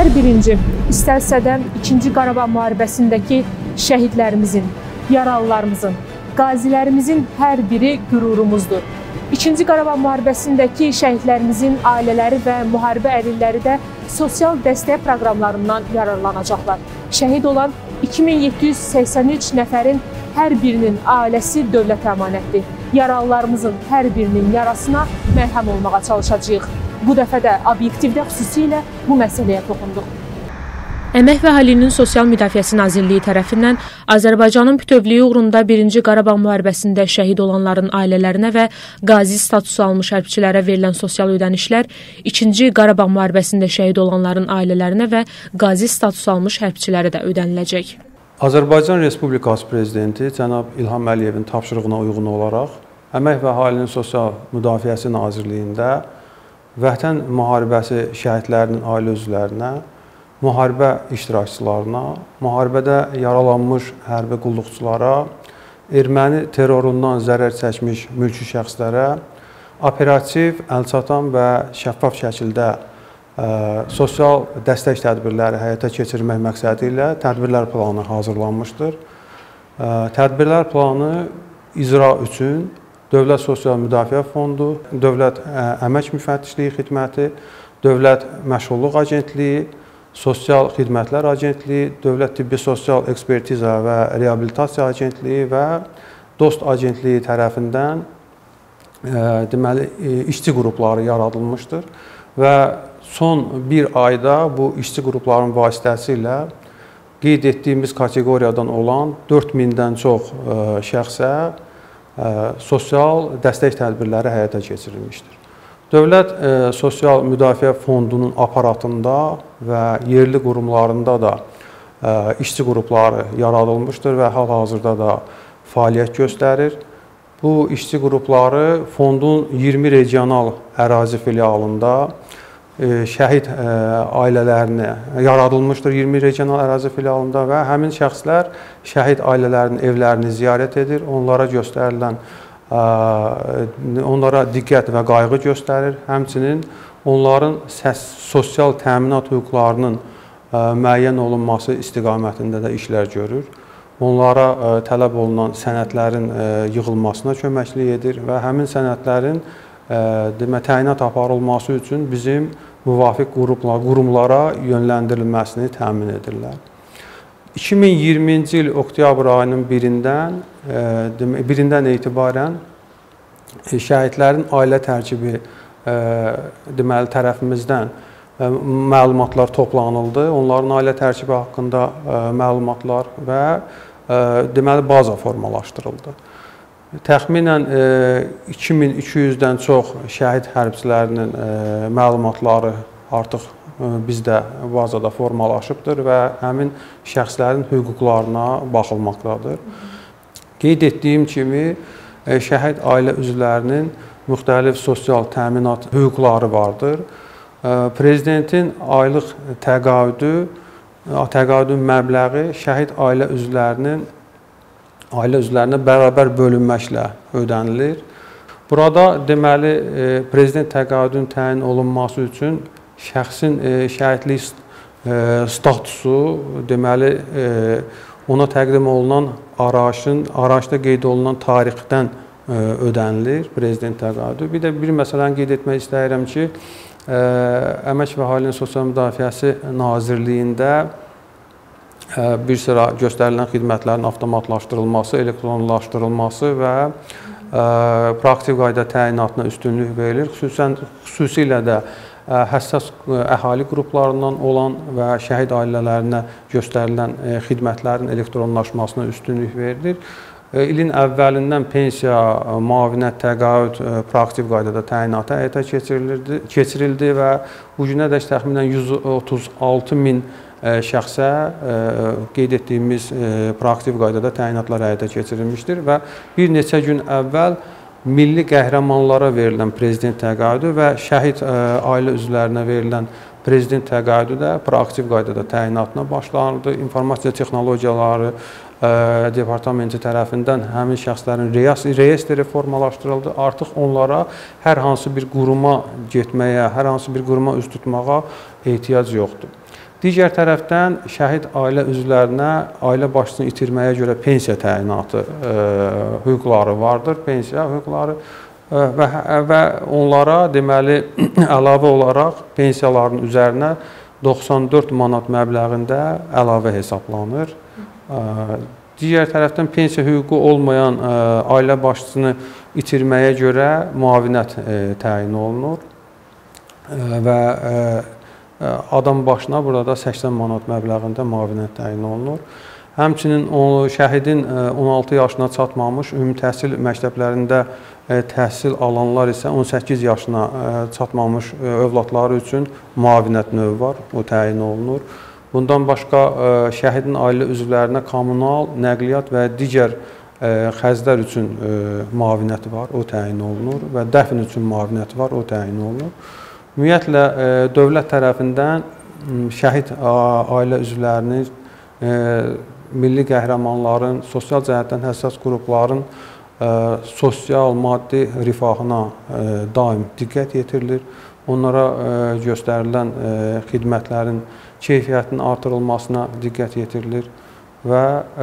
İstər birinci, istərsə də 2-ci Qarabağ müharibəsindəki şəhidlərimizin, yaralılarımızın, qazilərimizin hər biri qürurumuzdur. 2-ci Qarabağ müharibəsindəki şəhidlərimizin ailələri və müharibə əlilləri də sosial dəstək proqramlarından yararlanacaqlar. Şəhid olan 2783 nəfərin hər birinin ailəsi dövlətə əmanətdir. Yaralılarımızın hər birinin yarasına mərhəm olmağa çalışacağıq. Bu dəfə də obyektivdə xüsusilə bu məsələyə toxunduq. Əmək və Əhalinin Sosial Müdafiəsi Nazirliyi tərəfindən Azərbaycanın bütövlüyü uğrunda 1-ci Qarabağ müharibəsində şəhid olanların ailələrinə və qazi statusu almış hərbçilərə verilən sosial ödənişlər 2-ci Qarabağ müharibəsində şəhid olanların ailələrinə və qazi statusu almış hərbçilərə də ödəniləcək. Azərbaycan Respublikası Prezidenti cənab İlham Əliyevin tapşırığına uyğun olaraq Əmək və Əhalinin Sosial Müdafiəsi Nazirliyində Vətən müharibəsi şəhidlərinin ailə üzvlərinə, müharibə iştirakçılarına, müharibədə yaralanmış hərbi qulluqçulara, erməni terrorundan zərər çəkmiş mülki şəxslərə operativ, əlçatan və şəffaf şəkildə sosial dəstək tədbirləri həyata keçirmək məqsədi ilə tədbirlər planı hazırlanmışdır. Tədbirlər planı icra üçün Dövlət Sosial Müdafiə Fondu, Dövlət Əmək Müfəttişliyi Xidməti, Dövlət Məşğulluq Agentliyi, Sosial Xidmətlər Agentliyi, Dövlət Tibbi Sosial Ekspertiza və Reabilitasiya Agentliyi və DOST Agentliyi tərəfindən deməli, işçi qrupları yaradılmışdır və son bir ayda bu işçi qrupların vasitəsilə qeyd etdiyimiz kateqoriyadan olan 4000-dən çox şəxsə sosial dəstək tədbirləri həyata keçirilmişdir. Dövlət Sosial Müdafiə Fondunun aparatında və yerli qurumlarında da işçi qrupları yaradılmışdır və hal-hazırda da fəaliyyət göstərir. Bu işçi qrupları fondun 20 regional ərazi filialında şəhid ailələrini yaradılmışdır 20 regional ərazi filialında və həmin şəxslər şəhid ailələrinin evlərini ziyarət edir, onlara göstərilən, onlara diqqət və qayğı göstərir, həmçinin onların sosial təminat hüquqlarının müəyyən olunması istiqamətində də işlər görür. Onlara tələb olunan sənədlərin yığılmasına köməklik edir və həmin sənədlərin təyinat aparılması üçün bizim müvafiq qurumlara yönləndirilməsini təmin edirlər. 2020-ci il oktyabr ayının birindən etibarən şəhidlərin ailə tərkibi deməli tərəfimizdən məlumatlar toplanıldı. Onların ailə tərkibi haqqında məlumatlar və deməli baza formalaşdırıldı. Təxminən 2200-dən çox şəhid hərbçilərinin məlumatları artıq bizdə bazada formalaşıbdır və həmin şəxslərin hüquqlarına baxılmaqdadır. Qeyd etdiyim kimi, şəhid ailə üzvlərinin müxtəlif sosial təminat hüquqları vardır. Prezidentin aylıq təqaüdün məbləği şəhid ailə üzvlərinə bərabər bölünməklə ödənilir. Burada deməli prezident təqaüdünün təyin olunması üçün şəxsin şəhidlik statusu deməli ona təqdim olunan arayışda qeyd olunan tarixdən ödənilir prezident təqaüdü. Bir də bir məsələni qeyd etmək istəyirəm ki, Əmək və Əhalinin Sosial Müdafiəsi Nazirliyində bir sıra göstərilən xidmətlərin avtomatlaşdırılması, elektronlaşdırılması və praktik qayda təyinatına üstünlük verilir. Xüsusilə də həssas əhali qruplarından olan və şəhid ailələrinə göstərilən xidmətlərin elektronlaşmasına üstünlük verilir. İlin əvvəlindən pensiya, müavinət, təqaüd praktik qaydada təyinatı həyata keçirildi və bu günədək təxminən 136 min şəxsə qeyd etdiyimiz praktik qaydada təyinatlar həyata keçirilmişdir və bir neçə gün əvvəl milli qəhrəmanlara verilən prezident təqaüdü və şəhid ailə üzvlərinə verilən prezident təqaüdü də praktik qaydada təyinatına başlanıldı. İnformasiya texnologiyaları departamenti tərəfindən həmin şəxslərin reyestri formalaşdırıldı. Artıq onlara hər hansı bir quruma getməyə, hər hansı bir quruma üz tutmağa ehtiyac yoxdur. Digər tərəfdən şəhid ailə üzvlərinə ailə başçısını itirməyə görə pensiya təyinatı hüquqları vardır, pensiya hüquqları və onlara deməli əlavə olaraq pensiyaların üzərinə 94 manat məbləğində əlavə hesablanır. Digər tərəfdən pensiya hüququ olmayan ailə başçısını itirməyə görə müavinət təyin olunur və adam başına burada 80 manat məbləğində müavinət təyin olunur. Həmçinin şəhidin 16 yaşına çatmamış ümumi təhsil məktəblərində təhsil alanlar isə 18 yaşına çatmamış övladları üçün müavinət növü var, o təyin olunur. Bundan başqa şəhidin ailə üzvlərinə kommunal, nəqliyyat və digər xərclər üçün müavinəti var, o təyin olunur və dəfn üçün müavinəti var, o təyin olunur. Ümumiyyətlə, dövlət tərəfindən şəhid ailə üzvlərinin, milli qəhrəmanların, sosial cəhətdən həssas qrupların sosial, maddi rifahına daim diqqət yetirilir. Onlara göstərilən xidmətlərin keyfiyyətinin artırılmasına diqqət yetirilir və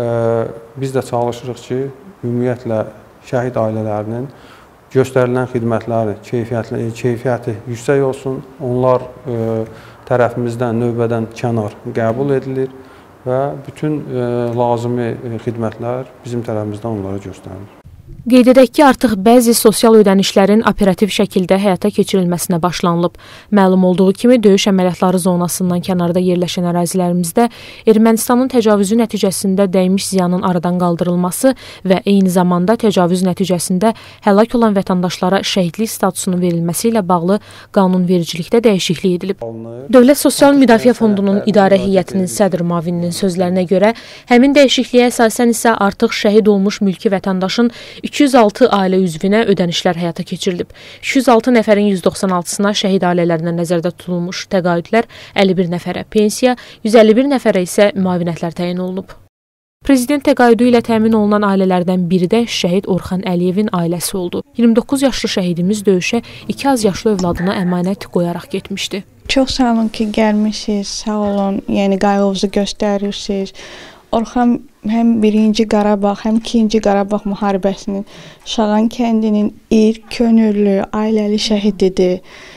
biz də çalışırıq ki, ümumiyyətlə şəhid ailələrinin göstərilən xidmətlərin keyfiyyəti yüksək olsun. Onlar tərəfimizdən növbədən kənar qəbul edilir və bütün lazımi xidmətlər bizim tərəfimizdən onlara göstərilir. Qeyd edək ki, artıq bəzi sosial ödənişlərin operativ şəkildə həyata keçirilməsinə başlanılıb. Məlum olduğu kimi, döyüş əməliyyatları zonasından kənarda yerləşən ərazilərimizdə Ermənistanın təcavüzü nəticəsində dəymiş ziyanın aradan qaldırılması və eyni zamanda təcavüz nəticəsində həlak olan vətəndaşlara şəhidlik statusunun verilməsi ilə bağlı qanunvericilikdə dəyişiklik edilib. Dövlət Sosial Müdafiə Fondunun idarə heyətinin sədr müavininin sözlərinə görə, həmin dəyişikliyə əsasən isə artıq şəhid olmuş mülki vətəndaşın 206 ailə üzvünə ödənişlər həyata keçirilib. 206 nəfərin 196-sına şəhid ailələrinə nəzərdə tutulmuş təqaüdlər, 51 nəfərə pensiya, 151 nəfərə isə müavinətlər təyin olunub. Prezident təqaüdü ilə təmin olunan ailələrdən biri də şəhid Orxan Əliyevin ailəsi oldu. 29 yaşlı şəhidimiz döyüşə 2 az yaşlı övladına əmanət qoyaraq getmişdi. Çox sağ olun ki, gəlmişsiniz, sağ olun, yəni qayğınızı göstərirsiniz. Orxan həm 1-ci Qarabağ, həm 2-ci Qarabağ müharibəsinin Şağan kəndinin könüllü, ailəli şəhididir.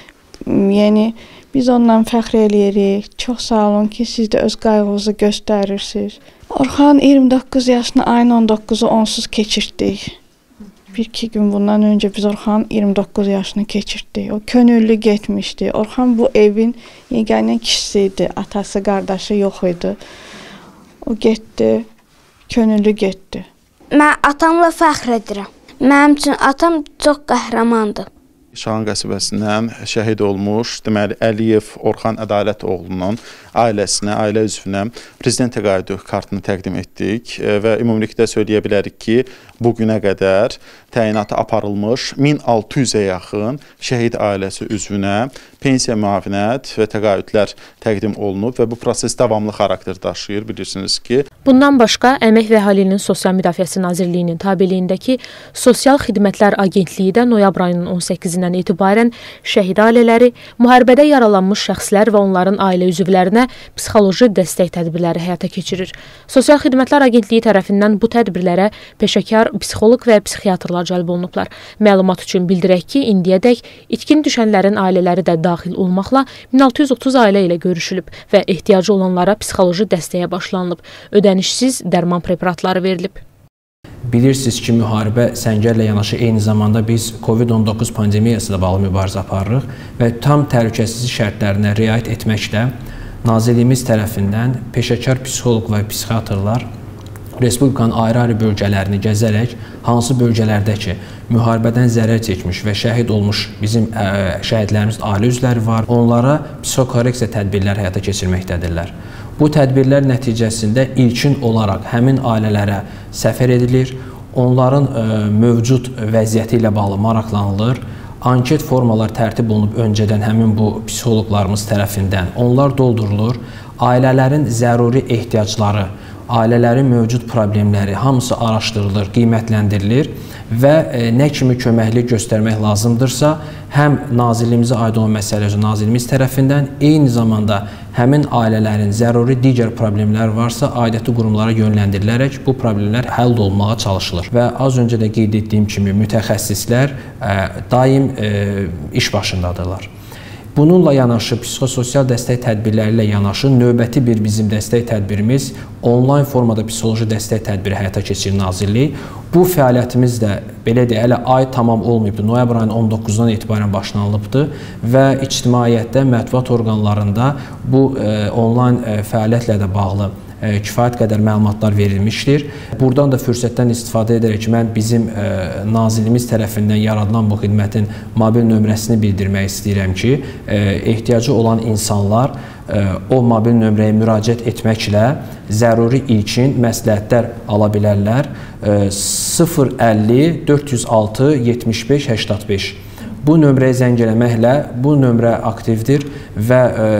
Yəni, biz ondan fəxr eləyirik. Çox sağ olun ki, siz də öz qayğınızı göstərirsiniz. Orxan 29 yaşını ayın 19-u onsuz keçirtdik. 1-2 gün bundan öncə biz Orxanın 29 yaşını keçirtdik. O könüllü getmişdi. Orxan bu evin yeganə kişisi idi. Atası, qardaşı yox idi. O getdi, könüllü getdi. Mən atamla fəxr edirəm. Mənim üçün atam çox qəhrəmandır. Şağan qəsəbəsindən şəhid olmuş, deməli Əliyev Orxan Ədalət oğlunun ailəsinə, ailə üzvünə prezident təqaüdü kartını təqdim etdik və ümumilikdə söyləyə bilərik ki, bu günə qədər təyinatı aparılmış 1600-ə yaxın şəhid ailəsi üzvünə pensiya müavinət və təqaüdlər təqdim olunub və bu proses davamlı xarakter daşıyır, bilirsiniz ki. Bundan başqa, Əmək və Əhalinin Sosial Müdafiəsi Nazirliyinin tabeliyindəki Sosial Xidmətlər Agentliyi də noyabr ayının 18-dən etibarən şəhid ailələri, müharibədə yaralanmış şəxslər və onların ailə üzvlərinə psixoloji dəstək tədbirləri həyata keçirir. Sosial Xidmətlər Agentliyi tərəfindən bu tədbirlərə peşəkar psixoloq və psixiatrlar cəlb olunublar. Məlumat üçün bildirək ki, indiyədək itkin düşənlərin ailələri də daxil olmaqla 1630 ailə ilə görüşülüb və ehtiyacı olanlara psixoloji dəstəyə başlanılıb. Ödənişsiz dərman preparatları verilib. Bilirsiniz ki, müharibə səngərlə yanaşı eyni zamanda biz COVID-19 pandemiyası ilə bağlı mübarizə aparırıq və tam təhlükəsizlik şərtlərinə riayət etməklə Nazirliyimiz tərəfindən peşəkar psixoloq və psixiatrlar Respublikanın ayrı-ayrı bölgələrini gəzərək, hansı bölgələrdə ki, müharibədən zərər çəkmiş və şəhid olmuş bizim şəhidlərimizin ailə üzvləri var, onlara psixokorreksiya tədbirləri həyata keçirməkdədirlər. Bu tədbirlər nəticəsində ilkin olaraq həmin ailələrə səfər edilir, onların mövcud vəziyyəti ilə bağlı maraqlanılır, anket formalar tərtib olunub öncədən həmin bu psixoloqlarımız tərəfindən onlar doldurulur, ailələrin zəruri ehtiyacları ailələrin mövcud problemləri hamısı araşdırılır, qiymətləndirilir və nə kimi köməklik göstərmək lazımdırsa, həm Nazirliyimizə aid olan məsələ üzrə Nazirliyimiz tərəfindən, eyni zamanda həmin ailələrin zəruri digər problemləri varsa, aidiyyatı qurumlara yönləndirilərək bu problemlər həll olunmağa çalışılır. Və az öncə də qeyd etdiyim kimi mütəxəssislər daim iş başındadırlar. Bununla yanaşı, psixososial dəstək tədbirləri ilə yanaşı, növbəti bir bizim dəstək tədbirimiz onlayn formada psixoloji dəstək tədbiri həyata keçirir Nazirlik. Bu fəaliyyətimiz də, belə deyək, hələ ay tamam olmayıbdır. Noyabr ayının 19-dan etibarən başlanılıbdır və ictimaiyyətdə, mətbuat orqanlarında bu onlayn fəaliyyətlə də bağlı kifayət qədər məlumatlar verilmişdir. Buradan da fürsətdən istifadə edərək mən bizim Nazirliyimiz tərəfindən yaradılan bu xidmətin mobil nömrəsini bildirmək istəyirəm ki, ehtiyacı olan insanlar o mobil nömrəyə müraciət etməklə zəruri ilkin məsləhətlər ala bilərlər. 050 406 75 85. Bu nömrəyə zəng eləməklə bu nömrə aktivdir və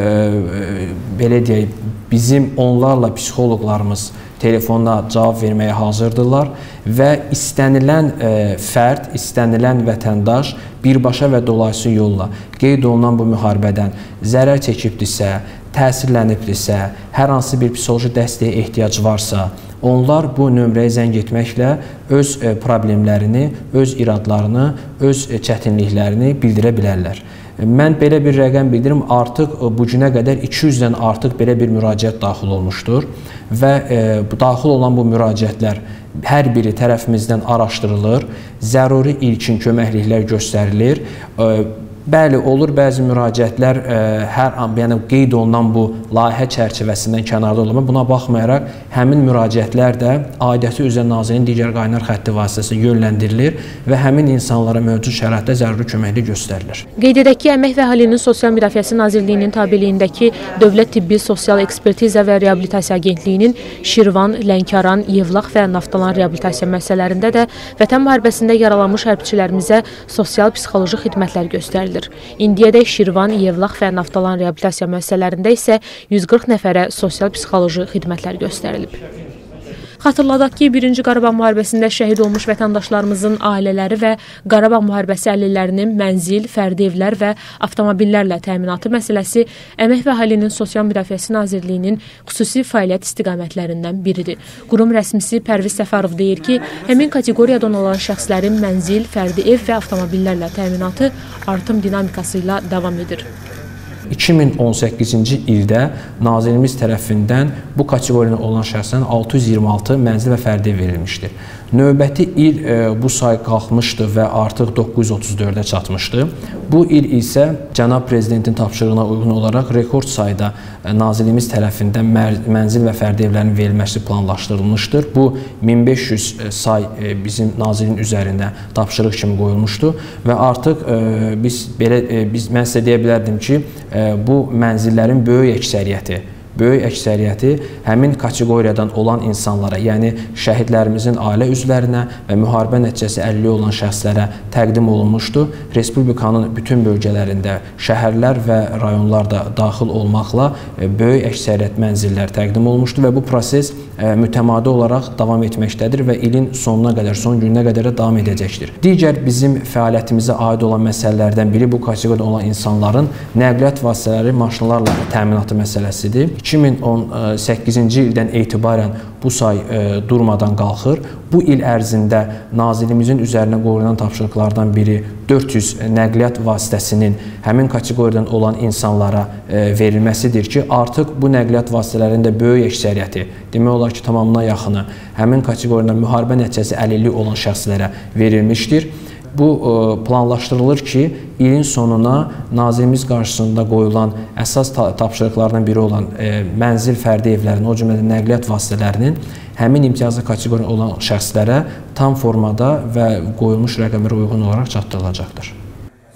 belə deyək, bizim onlarla psixoloqlarımız telefonda cavab verməyə hazırdırlar və istənilən fərd, istənilən vətəndaş birbaşa və dolayısı yolla qeyd olunan bu müharibədən zərər çəkibdirsə, təsirlənibdirsə, hər hansı bir psixoloji dəstəyə ehtiyac varsa, onlar bu nömrəyə zəng etməklə öz problemlərini, öz iradlarını, öz çətinliklərini bildirə bilərlər. Mən belə bir rəqəm bildirim, artıq bu günə qədər 200-dən artıq belə bir müraciət daxil olmuşdur və daxil olan bu müraciətlər hər biri tərəfimizdən araşdırılır, zəruri ilkin köməkliklər göstərilir. Bəli, olur bəzi müraciətlər hər an, yəni qeyd olunan bu layihə çərçivəsindən kənarda olur. Buna baxmayaraq, həmin müraciətlər də Aidiyyatı üzrə Nazirliyinin digər qaynar xətti vasitəsilə yönləndirilir və həmin insanlara mövcud şəraitdə zəruri köməklik göstərilir. Qeyd edək ki, Əmək və Əhalinin Sosial Müdafiəsi Nazirliyinin tabeliyindəki Dövlət Tibbi Sosial Ekspertiza və Reabilitasiya Agentliyinin Şirvan, Lənkəran, Yevlax və Naftalan reabilitasiya müəssisələrində də Vətən müharibəsində yaralanmış hərbçilərimizə sosial-psixoloji xidmətlər göstərilir. İndiyədək Şirvan, Yevlax və Naftalan reabilitasiya müəssisələrində isə 140 nəfərə sosial-psixoloji xidmətlər göstərilib. Xatırladaq ki, 1-ci Qarabağ müharibəsində şəhid olmuş vətəndaşlarımızın ailələri və Qarabağ müharibəsi əlillərinin mənzil, fərdi evlər və avtomobillərlə təminatı məsələsi Əmək və Əhalinin Sosial Müdafiəsi Nazirliyinin xüsusi fəaliyyət istiqamətlərindən biridir. Qurum rəsmisi Pərviz Səfərov deyir ki, həmin kateqoriyadan olan şəxslərin mənzil, fərdi ev və avtomobillərlə təminatı artım dinamikası ilə davam edir. 2018-ci ildə Nazirliyimiz tərəfindən bu kateqoriyada olan şəxslərin 626 mənzil və fərdi ev verilmişdir. Növbəti il bu say qalxmışdı və artıq 934-ə çatmışdı. Bu il isə Cənab Prezidentin tapşırığına uyğun olaraq rekord sayda Nazirliyimiz tərəfindən mənzil və fərdi evlərin verilməsi planlaşdırılmışdır. Bu 1500 say bizim Nazirliyin üzərində tapşırıq kimi qoyulmuşdu və artıq mən sizə deyə bilərdim ki, bu mənzillərin böyük əksəriyyəti həmin kateqoriyadan olan insanlara, yəni şəhidlərimizin ailə üzvlərinə və müharibə nəticəsi əlilliyi olan şəxslərə təqdim olunmuşdu. Respublikanın bütün bölgələrində şəhərlər və rayonlar da daxil olmaqla böyük əksəriyyət mənzillər təqdim olunmuşdu və bu proses mütəmadi olaraq davam etməkdədir və ilin sonuna qədər, son gününə qədər də davam edəcəkdir. Digər bizim fəaliyyətimizə aid olan məsələlərdən biri bu kateqoriyada olan insanların nəqliyyat vasitələri, maşınlarla təminatı məsələsidir. 2018-ci ildən etibarən bu say durmadan qalxır. Bu il ərzində Nazirliyimizin üzərinə qoyulan tapşırıqlardan biri 400 nəqliyyat vasitəsinin həmin kateqoriyadan olan insanlara verilməsidir ki, artıq bu nəqliyyat vasitələrinin də böyük əksəriyyəti, demək olar ki, tamamına yaxını həmin kateqoriyada müharibə nəticəsi əlilliyi olan şəxslərə verilmişdir. Bu planlaşdırılır ki, ilin sonuna Nazirliyimiz qarşısında qoyulan əsas tapşırıqlardan biri olan mənzil fərdi evlərinin, o cümlədən nəqliyyat vasitələrinin həmin imtiyazlı kateqoriya olan şəxslərə tam formada və qoyulmuş rəqəmlərə uyğun olaraq çatdırılacaqdır.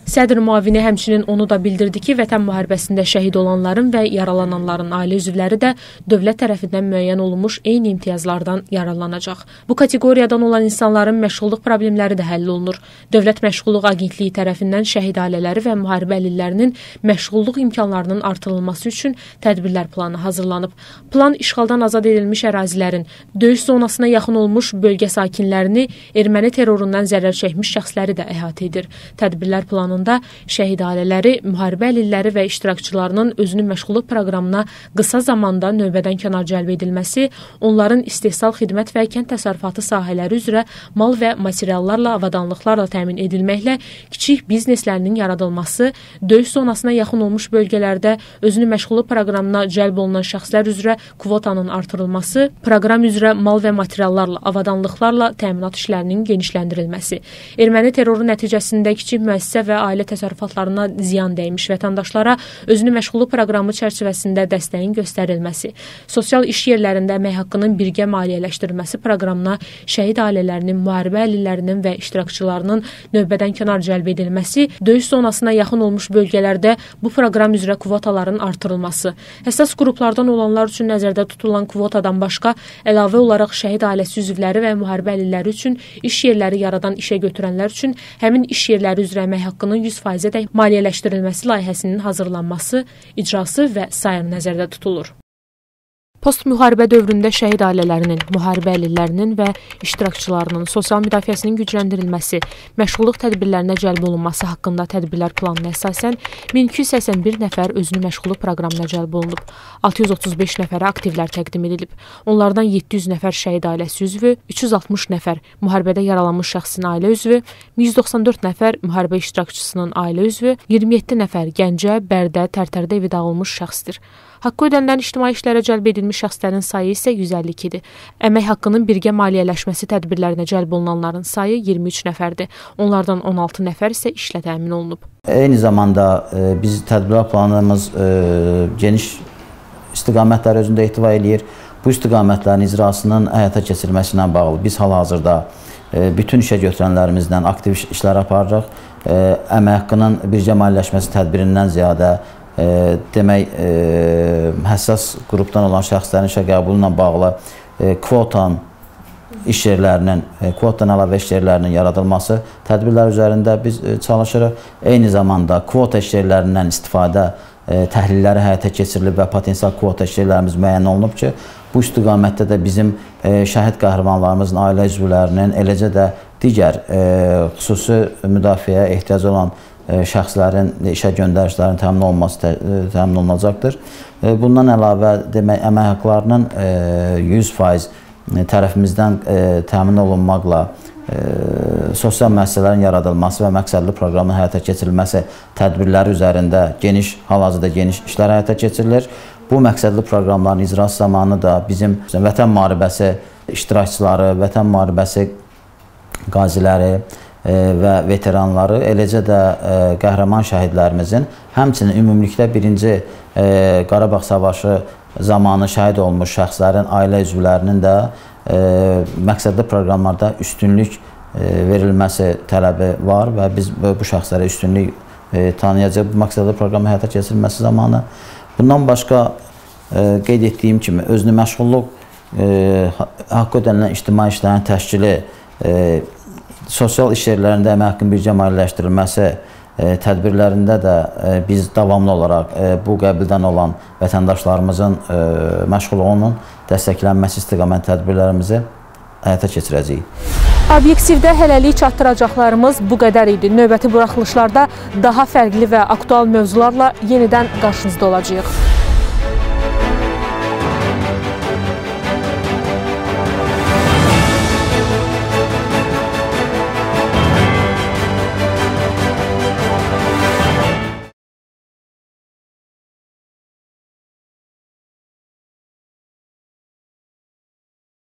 Sədr müavini həmçinin onu da bildirdi ki, Vətən müharibəsində şəhid olanların və yaralananların ailə üzvləri də dövlət tərəfindən müəyyən olunmuş eyni imtiyazlardan yararlanacaq. Bu kateqoriyadan olan insanların məşğulluq problemləri də həll olunur. Dövlət Məşğulluq Agentliyi tərəfindən şəhid ailələri və müharibə əlillərinin məşğulluq imkanlarının artırılması üçün tədbirlər planı hazırlanıb. Plan işğaldan azad edilmiş ərazilərin, döyüş zonasına yaxın olmuş bölgə sakinlərini, erməni terrorundan zərər çəkmiş şəxsləri də əhatə edir. Tədbirlər planında şəhid ailələri, müharibə əlilləri və iştirakçılarının özünü məşğulluq proqramına qısa zamanda növbədən kənar cəlb edilməsi, onların istehsal, xidmət və kənd təsərrüfatı sahələri üzrə mal və materiallarla, avadanlıqlarla təmin edilməklə kiçik bizneslərinin yaradılması, döyüş zonasına yaxın olmuş bölgələrdə özünü məşğulluq proqramına cəlb olunan şəxslər üzrə kvotanın artırılması, proqram üzrə mal və materiallarla, avadanlıqlarla təminat işlərinin genişləndirilməsi, erməni terroru nəticəsində kiçik müəssisə və ailə təsərrüfatlarına ziyan dəymiş vətəndaşlara özünü məşğulluq proqramı çərçivəsində dəstəyin göstərilməsi, sosial iş yerlərində əmək haqqının birgə maliyyələşdirilməsi proqramına şəhid ailələrinin, müharibə əlillərinin və iştirakçılarının növbədən kənar cəlb edilməsi, döyüş zonasına yaxın olmuş bölgələrdə bu proqram üzrə kvotaların artırılması, həssas qruplardan olanlar üçün nəzərdə tutulan kvotadan başqa əlavə olaraq şəhid ailəsi üzvləri və müharibə əlilləri üçün iş yerləri yaradan işə götürənlər üçün həmin iş yerləri üzrə əmək haqqının 100%-ədək maliyyələşdirilməsi layihəsinin hazırlanması, icrası və sair nəzərdə tutulur. Post-müharibə dövründə şəhid ailələrinin, müharibə əlillərinin və iştirakçılarının sosial müdafiəsinin gücləndirilməsi, məşğulluq tədbirlərinə cəlb olunması haqqında tədbirlər planına əsasən 1281 nəfər özünü məşğulluq proqramına cəlb olunub. 635 nəfərə aktivlər təqdim edilib. Onlardan 700 nəfər şəhid ailəsi üzvü, 360 nəfər müharibədə yaralanmış şəxsin ailə üzvü, 194 nəfər müharibə iştirakçısının ailə üzvü, 27 nəfər Gəncə, Bərdə, Tərtərdə evi dağılmış şəxsdir. Haqqı ödənilən ictimai işlərə cəlb edilmiş şəxslərin sayı isə 152-dir. Əmək haqqının birgə maliyyələşməsi tədbirlərinə cəlb olunanların sayı 23 nəfərdir. Onlardan 16 nəfər isə işlə təmin olunub. Eyni zamanda biz tədbirlər planımız geniş istiqamətləri özündə ehtiva eləyir. Bu istiqamətlərin icrasının həyata keçirilməsi ilə bağlı biz hal-hazırda bütün işə götürənlərimizdən aktiv işlər aparırıq. Əmək haqqının birgə maliyyələşməsi tədbirindən ziyadə demək, həssas qrupdan olan şəxslərin işə qəbulu ilə bağlı kvotadan əlavə iş yerlərinin yaradılması tədbirlər üzərində biz çalışırıq. Eyni zamanda kvota iş yerlərindən istifadə təhlilləri həyata keçirilib və potensial kvota iş yerlərimiz müəyyən olunub ki, bu istiqamətdə də bizim şəhid qəhrəmanlarımızın ailə üzvlərinin, eləcə də digər xüsusi müdafiəyə ehtiyacı olan şəxslərin işə göndərişlərinin təmin olunacaqdır. Bundan əlavə demək, əmək haqqlarının 100% tərəfimizdən təmin olunmaqla sosial müəssisələrin yaradılması və məqsədli proqramın həyata keçirilməsi tədbirləri üzərində hal-hazırda geniş işlər həyata keçirilir. Bu məqsədli proqramların icrası zamanı da bizim Vətən müharibəsi iştirakçıları, Vətən müharibəsi qaziləri və veteranları, eləcə də qəhrəman şəhidlərimizin, həmçinin ümumilikdə 1-ci Qarabağ savaşı zamanı şəhid olmuş şəxslərin ailə üzvlərinin də məqsədli proqramlarda üstünlük verilməsi tələbi var və biz bu şəxslərə üstünlük tanıyacaq bu məqsədli proqramı həyata keçirilməsi zamanı. Bundan başqa qeyd etdiyim kimi özünü məşğulluq haqqı ödənilən ictimai işlərin təşkili, sosial iş yerlərində əmək haqqının birgə maliyyələşdirilməsi tədbirlərində də biz davamlı olaraq bu qəbildən olan vətəndaşlarımızın məşğulluğunun dəstəklənməsi istiqamət tədbirlərimizi həyata keçirəcəyik. Obyektivdə hələlik çatdıracaqlarımız bu qədər idi. Növbəti buraxılışlarda daha fərqli və aktual mövzularla yenidən qarşınızda olacağıq.